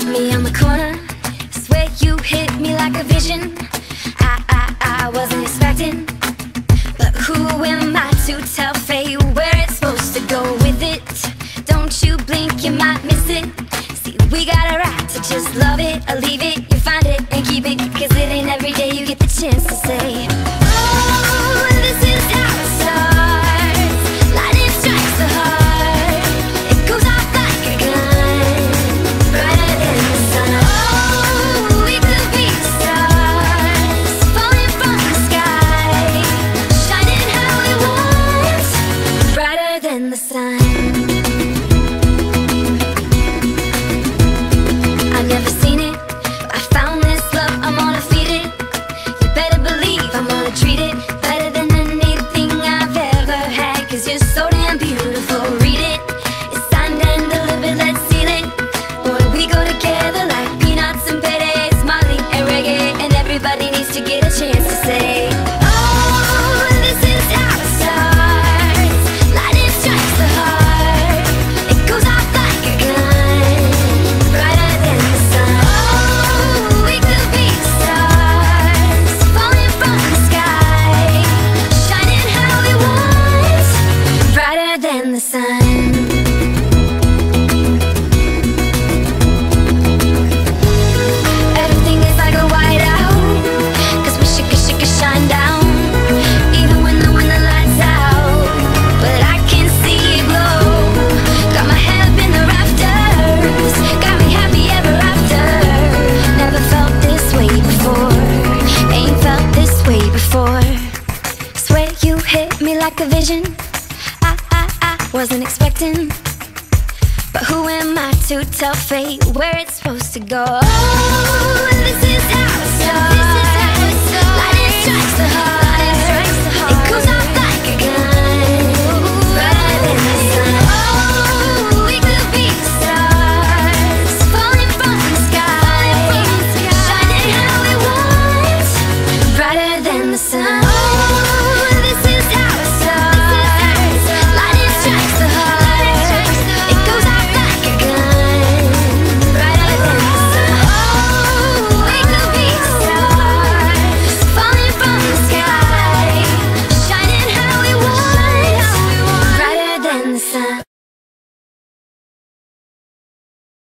me on the corner. Swear you hit me like a vision. I wasn't expecting, but who am I to tell fate where it's supposed to go with it? Don't you blink, you might miss it. See, we got a right to just love it or leave it. You find it and keep it, cause it ain't every day you get the chance to say, oh, this is how it starts. Lightning strikes the heart. It goes off like a gun, brighter than the sun. Oh, we could be stars, falling from the sky, shining how we want, brighter than the sun. I've never seen it, but I found this love, I'm gonna feed it. You better believe I'm gonna treat it better than anything I've ever had. Cause you're so damn beautiful, read it. It's signed and delivered, let's seal it. Boy, we go together like peanuts and berries, Molly and reggae. And everybody needs to get a chance to say, oh, this is how it starts. Lightning strikes the heart. It goes off like a gun, brighter than the sun. Oh, we could be stars, falling from the sky, shining how we want, brighter than the sun. Everything is like a whiteout, cause we should shine down, even when the lights out. But I can see it glow, got my head up in the rafters, got me happy ever after. Never felt this way before, ain't felt this way before. Swear you hit me like a vision. I wasn't expecting, but who am I to tell fate where it's supposed to go? Oh, this is how